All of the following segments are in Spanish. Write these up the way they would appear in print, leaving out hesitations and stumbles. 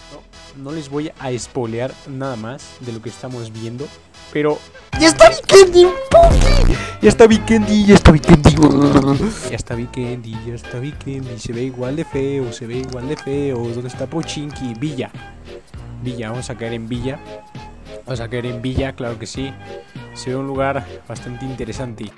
No les voy a spoilear nada más de lo que estamos viendo, pero ¡ya está Vikendi! ¡Ya está Vikendi! ¡Ya está Vikendi! ¡Ya está Vikendi! ¡Ya está Vikendi! Se ve igual de feo, se ve igual de feo. ¿Dónde está Pochinki? Villa. Villa, vamos a caer en Villa. Vamos a caer en Villa, claro que sí. Se ve un lugar bastante interesante.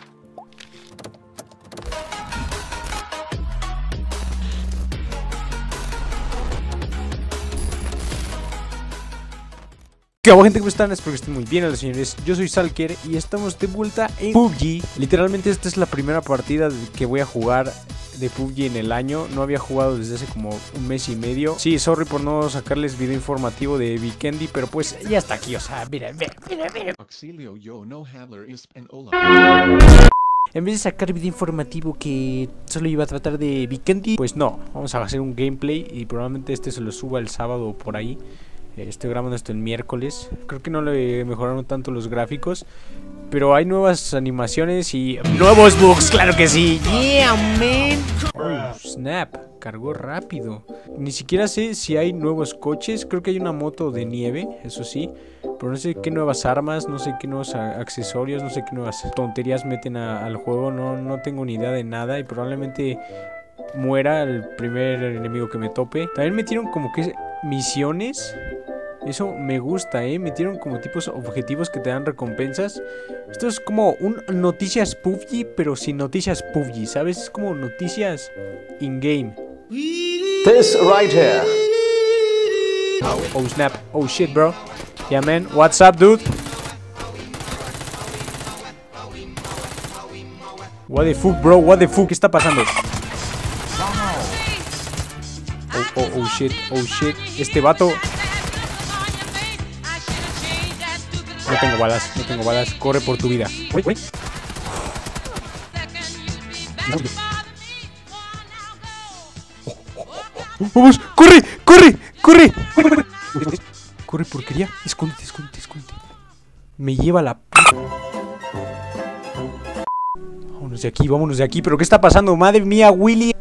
¿Qué hago, gente? ¿Cómo están? Espero que estén muy bien, señores. Yo soy Salker y estamos de vuelta en PUBG. Literalmente esta es la primera partida que voy a jugar de PUBG en el año. No había jugado desde hace como un mes y medio. Sí, sorry por no sacarles video informativo de Vikendi, pero pues ya está aquí, o sea, mira. Auxilio, yo no hablar español. En vez de sacar video informativo que solo iba a tratar de Vikendi, pues no, vamos a hacer un gameplay y probablemente este se lo suba el sábado o por ahí. Estoy grabando esto el miércoles. Creo que no le mejoraron tanto los gráficos, pero hay nuevas animaciones y nuevos bugs, claro que sí. Yeah, man. Oh, snap, cargó rápido. Ni siquiera sé si hay nuevos coches. Creo que hay una moto de nieve, eso sí, pero no sé qué nuevas armas, no sé qué nuevos accesorios, no sé qué nuevas tonterías meten al juego. No tengo ni idea de nada y probablemente muera el primer enemigo que me tope. También metieron como que misiones. Eso me gusta, metieron como tipos objetivos que te dan recompensas. Esto es como un noticias PUBG, pero sin noticias PUBG, ¿sabes? Es como noticias in-game. This right here. Oh snap, oh shit bro. Yeah man, what's up dude? What the fuck bro, what the fuck, ¿qué está pasando? Oh shit, este vato. No tengo balas, corre por tu vida. Vamos, corre. Corre, porquería. Escóndete. Me lleva la... Vámonos de aquí. ¿Pero qué está pasando? Madre mía, Willy.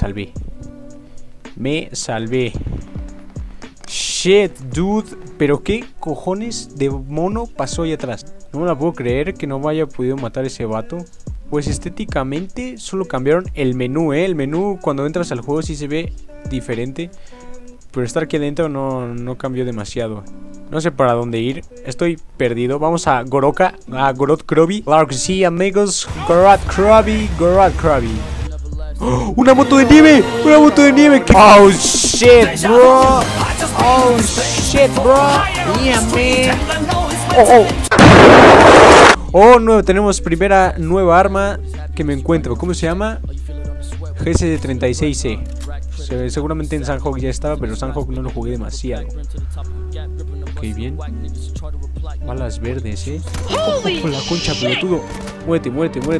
Me salvé. Shit, dude. Pero qué cojones de mono pasó ahí atrás. No me la puedo creer que no me haya podido matar ese vato. Pues estéticamente solo cambiaron el menú, El menú cuando entras al juego sí se ve diferente, pero estar aquí adentro no cambió demasiado. No sé para dónde ir, estoy perdido. Vamos a Goroka, a Gorod Krovi. Claro que sí, amigos. Gorod Krovi. ¡Oh! ¡Una moto de nieve! ¡Oh, shit, bro! ¡Oh, shit, bro! ¡Yeah, man! ¡Oh, no! Tenemos primera nueva arma que me encuentro. ¿Cómo se llama? GS36C. Seguramente en Sanhok ya estaba, pero Sanhok no lo jugué demasiado. Ok, bien. Balas verdes, Con la concha, pelotudo. Muérete.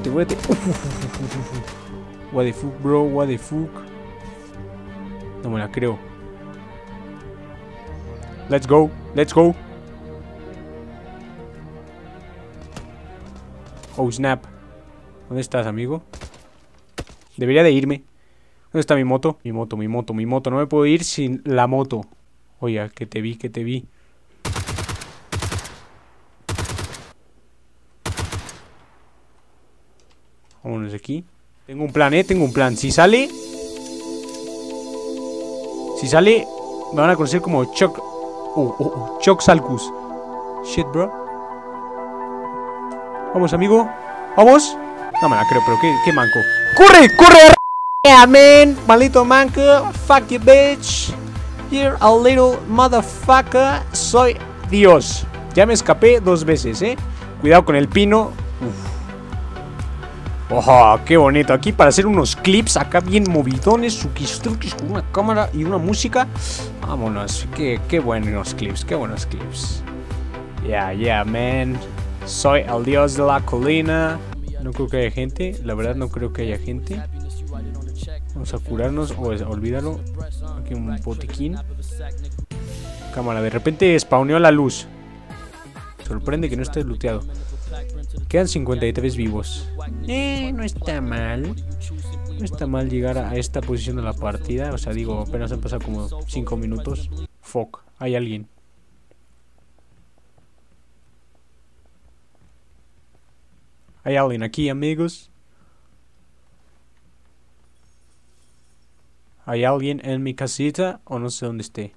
What the fuck, bro, what the fuck. No me la creo. Let's go. Oh, snap. ¿Dónde estás, amigo? Debería de irme. ¿Dónde está mi moto? Mi moto. No me puedo ir sin la moto. Oye, que te vi. Vámonos de aquí. Tengo un plan, Si sale, me van a conocer como Chuck. Chuck Salkus. Shit, bro. Vamos, amigo. Vamos. No me la creo, pero qué manco. ¡Corre! Yeah, man. Maldito manco. Fuck you, bitch. You're a little motherfucker. Soy Dios. Ya me escapé 2 veces, Cuidado con el pino. ¡Oh, qué bonito! Aquí para hacer unos clips acá bien movidones, suquis con una cámara y una música. Vámonos, qué buenos clips, Yeah, man. Soy el dios de la colina. No creo que haya gente, la verdad no creo que haya gente. Vamos a curarnos, olvídalo. Aquí un botiquín. Cámara, de repente spawneó la luz. Sorprende que no esté looteado. Quedan 53 vivos. No está mal. No está mal llegar a esta posición de la partida. O sea, digo, apenas han pasado como 5 minutos. Fuck, hay alguien. Hay alguien aquí, amigos. Hay alguien en mi casita o no sé dónde esté.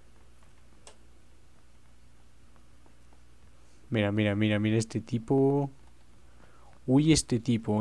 Mira, mira, mira, mira este tipo. Uy, este tipo,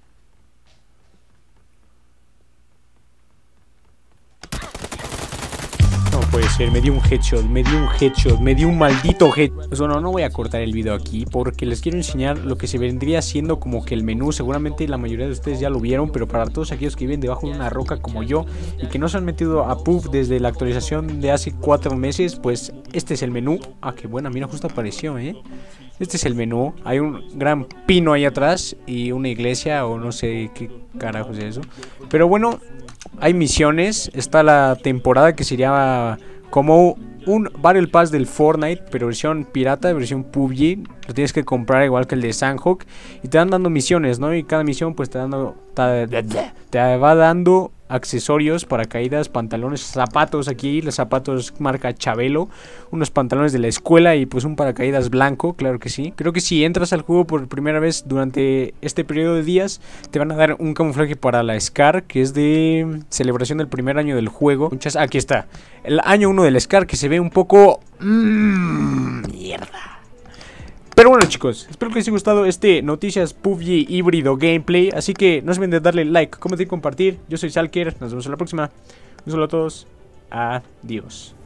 No puede ser, me dio un headshot, me dio un headshot, me dio un maldito headshot. Pues bueno, no voy a cortar el video aquí porque les quiero enseñar lo que se vendría siendo como que el menú. Seguramente la mayoría de ustedes ya lo vieron, pero para todos aquellos que viven debajo de una roca como yo y que no se han metido a PUBG desde la actualización de hace 4 meses, pues este es el menú. Ah, qué buena, mira, justo apareció, Este es el menú, hay un gran pino ahí atrás y una iglesia o no sé qué carajos es eso. Pero bueno, hay misiones, está la temporada que sería como un Battle Pass del Fortnite, pero versión pirata, versión PUBG. Lo tienes que comprar igual que el de Sanhok y te van dando misiones, ¿no? Y cada misión pues te va dando accesorios, paracaídas, pantalones, zapatos aquí, los zapatos marca Chabelo, unos pantalones de la escuela y pues un paracaídas blanco, claro que sí. Creo que si entras al juego por primera vez durante este periodo de días, te van a dar un camuflaje para la Scar, que es de celebración del primer año del juego. Aquí está, el año 1 del Scar, que se ve un poco... mierda. Pero bueno, chicos, espero que les haya gustado este Noticias PUBG híbrido gameplay. Así que no se olviden de darle like, comentar y compartir. Yo soy Salker, nos vemos en la próxima. Un saludo a todos, adiós.